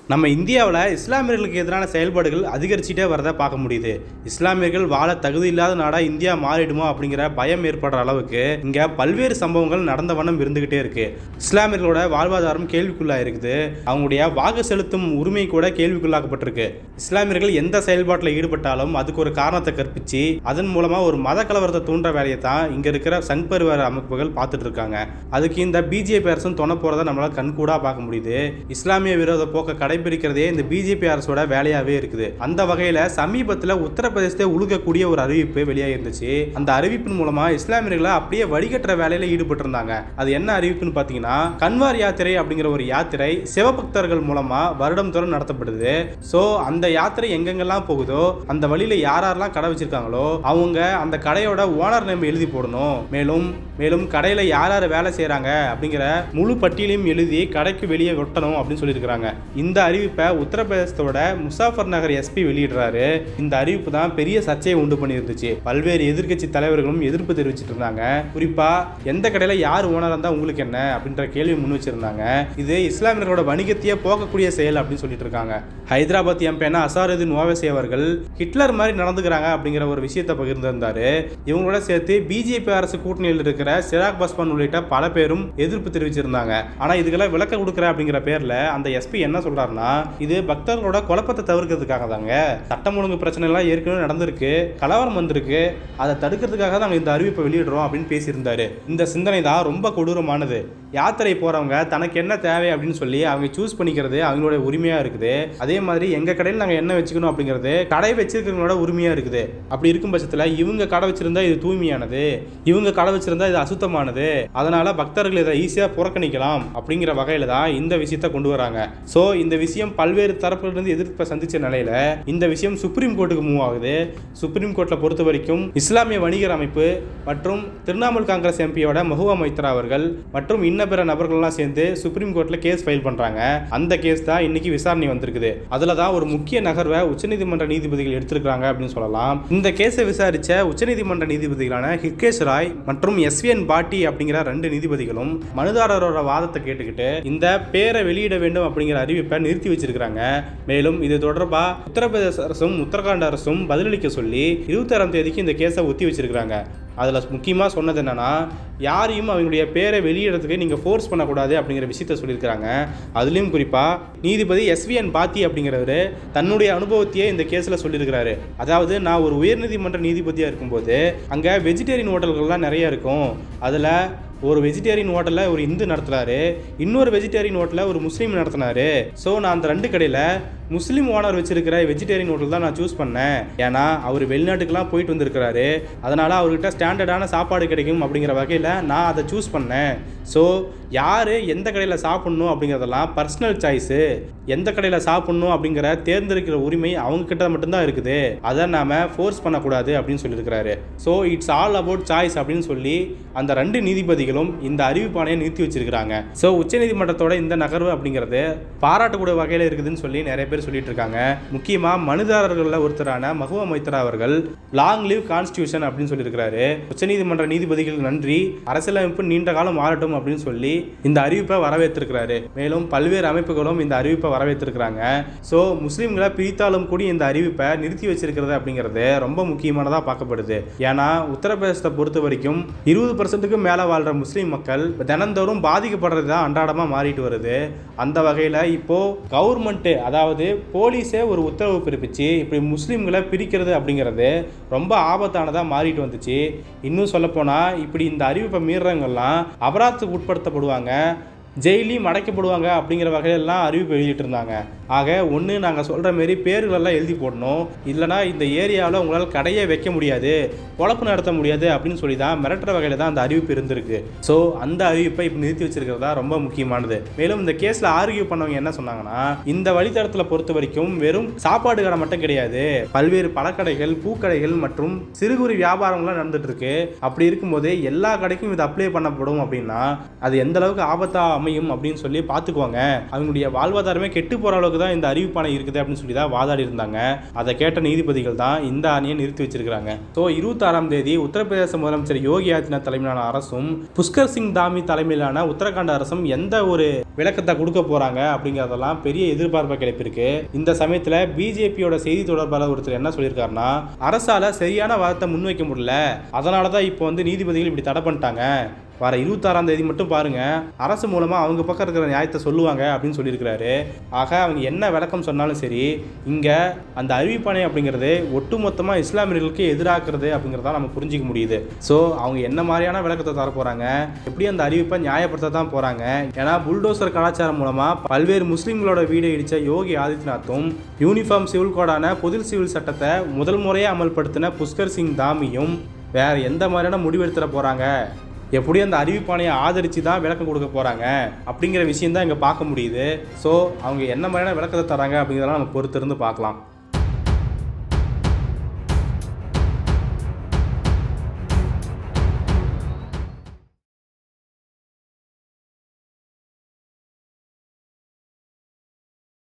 நம்ம இந்தியாவில் இஸ்லாமியர்களுக்கு எதிரான செயல்பாடுகள் அதிகரிச்சுட்டே வரதை பார்க்க முடியுது. இஸ்லாமியர்கள் வாழ தகுதி இல்லாத நாடாக இந்தியா மாறிடுமோ அப்படிங்கிற பயம் ஏற்படுற அளவுக்கு இங்கே பல்வேறு சம்பவங்கள் நடந்த வண்ணம் இருந்துகிட்டே இருக்கு. இஸ்லாமியர்களோட வாழ்வாதாரம் கேள்விக்குள்ளாக இருக்குது. அவங்களுடைய வாக்கு செலுத்தும் உரிமை கூட கேள்விக்குள்ளாக்கப்பட்டிருக்கு. இஸ்லாமியர்கள் எந்த செயல்பாட்டில் ஈடுபட்டாலும் அதுக்கு ஒரு காரணத்தை கற்பிச்சு அதன் மூலமாக ஒரு மத கலவரத்தை தூண்டுற வேலையை தான் இங்கே இருக்கிற சங் பரிவார அமைப்புகள் பார்த்துட்டு இருக்காங்க. அதுக்கு இந்த பிஜேபி அரசும் துணை போகிறத நம்மளால் கண்கூடாக பார்க்க முடியுது. இஸ்லாமிய விரோத போக்க கடைபிடிக்கிறதே இந்த பிஜேபி அரசோட வேலையாவே இருக்குது. அந்த வகையில சமீபத்தில் உத்தரப்பிரதேசத்தை உழுகக்கூடிய ஒரு அறிவிப்பு வெளியாக இருந்துச்சு. அந்த அறிவிப்பின் மூலமா இஸ்லாமியர்களை அப்படியே வடிகட்டுற வேலையில ஈடுபட்டு இருந்தாங்க. அது என்ன அறிவிப்புன்னு பாத்தீங்கன்னா, கன்வார் யாத்திரை அப்படிங்கிற ஒரு யாத்திரை சிவபக்தர்கள் மூலமா வருடம் தோறும் நடத்தப்படுது. சோ அந்த யாத்திரை எங்கெங்கெல்லாம் போகுதோ அந்த வழியில யாரெல்லாம் கடை வச்சிருக்காங்களோ அவங்க அந்த கடையோட ஓனர் நேம் எழுதி போடணும். மேலும் கடையில யார் வேலை செய்யறாங்க அப்படிங்கிற முழு பட்டியலையும் எழுதி கடைக்கு வெளியே ஒட்டணும் அப்படின்னு சொல்லியிருக்காங்க. இந்த அறிவிப்பை உத்தரப்பிரதேசத்தோட முசாஃபர் நகர் எஸ்பி வெளியிடுறாரு. இந்த அறிவிப்பு தான் பெரிய சர்ச்சையை உண்டு பண்ணியிருந்துச்சு. பல்வேறு எதிர்கட்சி தலைவர்களும் எதிர்ப்பு தெரிவிச்சிட்டு இருந்தாங்க. குறிப்பா எந்த கடையில யார் ஓனரா இருந்தா உங்களுக்கு என்ன அப்படின்ற கேள்வி முன் வச்சிருந்தாங்க. இது இஸ்லாமியர்களோட வணிகத்தையே போக்கக்கூடிய செயல் அப்படின்னு சொல்லிட்டு இருக்காங்க. ஹைதராபாத் எம்பியான அசாருதீன் ஓவைசி அவர்கள் ஹிட்லர் மாதிரி நடந்துக்கிறாங்க அப்படிங்கிற ஒரு விஷயத்தை பகிர்ந்திருந்தாரு. இவங்களோட சேர்த்து பிஜேபி அரசு கூட்டணியில் இருக்கிற சிராக் பாஸ்வான் உள்ளிட்ட பல பேரும் எதிர்ப்பு தெரிவிச்சிருந்தாங்க. ஆனா இதுக்கெல்லாம் விளக்கம் கொடுக்குற அப்படிங்கிற பேர்ல அந்த எஸ்பி என்ன சொல்றாருன்னா, இது பக்தர்களோட குழப்பத்தை தவிர்க்கிறதுக்காக தாங்க. சட்டம் ஒழுங்கு பிரச்சனை எல்லாம் ஏற்கனவே நடந்திருக்கு, கலவரம் வந்திருக்கு, அதை தடுக்கிறதுக்காக தான் இந்த அறிவிப்பை வெளியிடுறோம் அப்படின்னு பேசியிருந்தாரு. இந்த சிந்தனை தான் ரொம்ப கொடூரமானது. யாத்திரை போறவங்க தனக்கு என்ன தேவை அப்படின்னு சொல்லி அவங்க சூஸ் பண்ணிக்கிறது அவங்களோட உரிமையா இருக்குது. அதே மாதிரி எங்க கடையில் நாங்க என்ன வச்சுக்கணும் அப்படிங்கிறது கடை வச்சிருக்கிறவங்களோட உரிமையா இருக்குது. அப்படி இருக்கும் பட்சத்தில் இவங்க கடை வச்சிருந்தா இது தூய்மையானது, இவங்க கடை வச்சிருந்தா இது அசுத்தமானது, அதனால பக்தர்கள் இதை ஈஸியா புறக்கணிக்கலாம் அப்படிங்கிற வகையில தான் இந்த விஷயத்தை கொண்டு வராங்க. சோ இந்த விஷயம் பல்வேறு தரப்பிலிருந்து எதிர்ப்பை சந்திச்ச நிலையில இந்த விஷயம் சுப்ரீம் கோர்ட்டுக்கு மூவ் ஆகுது. சுப்ரீம் கோர்ட்ல பொறுத்த வரைக்கும் இஸ்லாமிய வணிகர் அமைப்பு மற்றும் திரிணாமுல் காங்கிரஸ் எம்பியோட மஹுவா மொய்த்ரா அவர்கள் மற்றும் இன்ன பிற நபர்கள்லாம் சேர்ந்து சுப்ரீம் கோர்ட்ல கேஸ் ஃபைல் பண்றாங்க. அந்த கேஸ் தான் இன்னைக்கு விசாரணை வந்திருக்குது. அதுல தான் ஒரு முக்கிய நகர்வை உச்சநீதிமன்ற நீதிபதிகள் எடுத்திருக்காங்க அப்படின்னு சொல்லலாம். இந்த கேஸை விசாரிச்ச உச்சநீதிமன்ற நீதிபதிகளான ஹிர்கேஷ் ராய் மற்றும் எஸ்விஎன் பாட்டி அப்படிங்கிற 2 நீதிபதிகளும் மனுதாரரோட வாதத்தை கேட்டுக்கிட்டு இந்த பேரை வெளியிட வேண்டும் அப்படிங்கிற அறிவிப்பை நிறுத்தி வச்சிருக்காங்க. மேலும் இது தொடர்பா உத்தரப்பிரதேச அரசும் உத்தரகாண்ட் அரசும் பதிலளிக்க சொல்லி 26ஆம் தேதிக்கு இந்த கேஸை ஒத்தி வச்சிருக்காங்க. அதில் முக்கியமாக சொன்னது என்னன்னா, யாரையும் அவங்களுடைய பேரை வெளியிடறதுக்கு நீங்கள் ஃபோர்ஸ் பண்ணக்கூடாது அப்படிங்கிற விஷயத்த சொல்லியிருக்கிறாங்க. அதுலேயும் குறிப்பாக நீதிபதி எஸ்விஎன் பாத்தி அப்படிங்கிறவர் தன்னுடைய அனுபவத்தையே இந்த கேஸில் சொல்லியிருக்கிறாரு. அதாவது நான் ஒரு உயர்நீதிமன்ற நீதிபதியாக இருக்கும்போது அங்கே வெஜிடேரியன் ஹோட்டல்கள்லாம் நிறைய இருக்கும். அதில் ஒரு வெஜிடேரியன் ஹோட்டலில் ஒரு இந்து நடத்துனாரு, இன்னொரு வெஜிடேரியன் ஹோட்டலில் ஒரு முஸ்லீம் நடத்தினாரு. ஸோ நான் அந்த 2 கடையில் முஸ்லீம் ஓனர் வச்சிருக்கிற வெஜிடேரியன் ஹோட்டல் தான் நான் சூஸ் பண்ணேன். ஏன்னா அவர் வெளிநாட்டுக்கெல்லாம் போயிட்டு வந்திருக்கிறாரு, அதனால் அவர்கிட்ட ஸ்டாண்டர்டான சாப்பாடு கிடைக்கும் அப்படிங்கிற வகையில் நான் அதை சூஸ் பண்ணேன். ஸோ யார் எந்த கடையில் சாப்பிட்ணும் அப்படிங்கிறதெல்லாம் பர்சனல் சாய்ஸு. எந்த கடையில் சாப்பிட்ணும் அப்படிங்கிற தேர்ந்தெடுக்கிற உரிமை அவங்கக்கிட்ட மட்டும்தான் இருக்குது, அதை நாம் ஃபோர்ஸ் பண்ணக்கூடாது அப்படின்னு சொல்லியிருக்கிறாரு. So it's all about choice அப்படின்னு சொல்லி அந்த 2 நீதிபதிகளும் இந்த அறிவிப்பானையை நிறுத்தி வச்சிருக்கிறாங்க. ஸோ உச்சநீதிமன்றத்தோட இந்த நகர்வு அப்படிங்கிறது பாராட்டக்கூடிய வகையில் இருக்குதுன்னு சொல்லி நிறைய பேர் சொல்லிட்டு இருக்காங்க. முக்கியமாக மனுதாரர்களில் ஒருத்தரான மஹுவா மொய்த்ரா அவர்கள் லாங் லிவ் கான்ஸ்டியூஷன் அப்படின்னு சொல்லியிருக்கிறாரு. உச்சநீதிமன்ற நீதிபதிகளுக்கு நன்றி, அரசியலமைப்பு நீண்ட காலம் மாறட்டும் அப்படின்னு சொல்லி இந்த அறிவிப்பை வரவேற்றிருக்கிறாரு. மேலும் பல்வேறு அமைப்புகளும் இந்த அறிவிப்பை வரவேற்றிருக்கிறாங்க. ஸோ முஸ்லீம்களை பிரித்தாலும் கூட இந்த அறிவிப்பை நிறுத்தி வச்சிருக்கிறது அப்படிங்கிறது ரொம்ப முக்கியமானதாக பார்க்கப்படுது. ஏன்னா உத்தரப்பிரதேசத்தை பொறுத்த வரைக்கும் 20% மேலே வாழ்கிற முஸ்லீம் மக்கள் தினந்தோறும் பாதிக்கப்படுறது தான் அன்றாடமாக மாறிட்டு வருது. அந்த வகையில் இப்போ கவர்மெண்ட், அதாவது போலீஸே ஒரு உத்தரவு பிறப்பிச்சு இப்படி முஸ்லீம்களை பிரிக்கிறது அப்படிங்கிறது ரொம்ப ஆபத்தானதாக மாறிட்டு வந்துச்சு. இன்னும் சொல்லப்போனால் இப்படி இந்த அறிவிப்பை மீறவங்கெல்லாம் அபராதத்துக்கு உட்படுத்தப்படுவாங்க, ஜெயிலையும் அடைக்கப்படுவாங்க அப்படிங்கிற வகையிலெல்லாம் அறிவிப்பு வெளியிட்டு இருந்தாங்க. ஆக ஒன்று நாங்கள் சொல்கிற மாரி பேர்களெல்லாம் எழுதி போடணும், இல்லைனா இந்த ஏரியாவில் உங்களால் கடையே வைக்க முடியாது, பொழப்பு நடத்த முடியாது அப்படின்னு சொல்லி தான் மிரட்டுற வகையில் தான் அந்த அறிவிப்பு இருந்திருக்கு. ஸோ அந்த அறிவிப்பை இப்போ நிறுத்தி வச்சிருக்கிறதா ரொம்ப முக்கியமானது. மேலும் இந்த கேஸில் ஆர்கியூ பண்ணவங்க என்ன சொன்னாங்கன்னா, இந்த வழித்தடத்தில் பொறுத்த வரைக்கும் வெறும் சாப்பாடு கடை மட்டும் கிடையாது, பல்வேறு பழக்கடைகள், பூக்கடைகள் மற்றும் சிறு குறு வியாபாரங்கள்லாம் நடந்துட்டு இருக்கு. அப்படி இருக்கும்போது எல்லா கடைக்கும் இது அப்ளை பண்ணப்படும் அப்படின்னா அது எந்த அளவுக்கு ஆபத்தாக அமையும் அப்படின்னு சொல்லி பார்த்துக்குவாங்க, அவங்களுடைய வாழ்வாதாரமே கெட்டு போகிற அளவுக்கு தான் இந்த அறிவிப்பாணை இருக்குது அப்படின்னு சொல்லி தான் வாதாடி இருந்தாங்க. அதை கேட்ட நீதிபதிகள் தான் இந்த ஆணையை நிறுத்தி வச்சிருக்காங்க. ஸோ 26ஆம் தேதி உத்தரப்பிரதேச முதலமைச்சர் யோகி ஆதித்யநாத் தலைமையிலான அரசும் புஷ்கர் சிங் தாமி தலைமையிலான உத்தரகாண்ட் அரசும் எந்த ஒரு விளக்கத்தை கொடுக்க போறாங்க அப்படிங்கறதெல்லாம் பெரிய எதிர்பார்ப்பை கிளப்பியிருக்கு. இந்த சமயத்துல பிஜேபியோட செய்தி தொடர்பாளர் ஒருத்தர் என்ன சொல்லியிருக்காருன்னா, அரசால சரியான வாதத்தை முன்வைக்க முடியல, அதனாலதான் இப்போ நீதிபதிகள் இப்படி தடை பண்ணிட்டாங்க, வர 26ஆம் தேதி மட்டும் பாருங்க அரசு மூலமா அவங்க பக்கம் இருக்கிற நியாயத்தை சொல்லுவாங்க அப்படின்னு சொல்லியிருக்கிறாரு. ஆக அவங்க என்ன விளக்கம் சொன்னாலும் சரி, இங்க அந்த அறிவிப்பாணை அப்படிங்கிறது ஒட்டுமொத்தமா இஸ்லாமியர்களுக்கு எதிராக்குறது அப்படிங்கிறத நம்ம புரிஞ்சிக்க முடியுது. ஸோ அவங்க என்ன மாதிரியான விளக்கத்தை தர போறாங்க, எப்படி அந்த அறிவிப்பை நியாயப்படுத்த தான் போறாங்க. ஏன்னா புல்டோசர் கலாச்சாரம் மூலமா பல்வேறு முஸ்லீம்களோட வீடை இடிச்ச யோகி ஆதித்யநாத்தும் யூனிஃபார்ம் சிவில் கோடான பொது சிவில் சட்டத்தை முதல் முறையாக அமல்படுத்தின புஷ்கர் சிங் தாமியும் வேற எந்த மாதிரியான முடிவெடுத்துட போறாங்க, எப்படி அந்த அறிவிப்பாணையை ஆதரித்து தான் விளக்கம் கொடுக்க போகிறாங்க அப்படிங்கிற விஷயம் தான் இங்கே பார்க்க முடியுது. ஸோ அவங்க என்ன மாதிரியான விளக்கத்தை தராங்க அப்படிங்கிறதெல்லாம் நம்ம பொறுத்திருந்து பார்க்கலாம்.